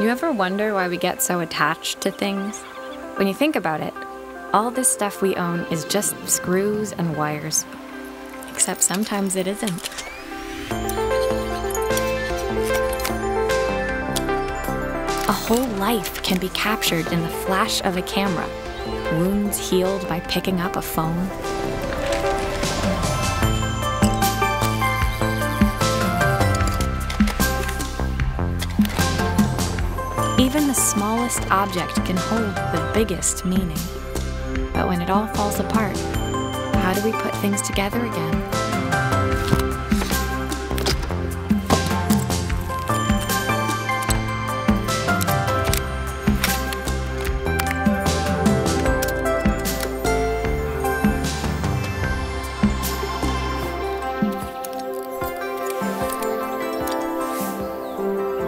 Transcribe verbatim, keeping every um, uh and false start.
You ever wonder why we get so attached to things? When you think about it, all this stuff we own is just screws and wires. Except sometimes it isn't. A whole life can be captured in the flash of a camera. Wounds healed by picking up a phone. Even the smallest object can hold the biggest meaning. But when it all falls apart, how do we put things together again?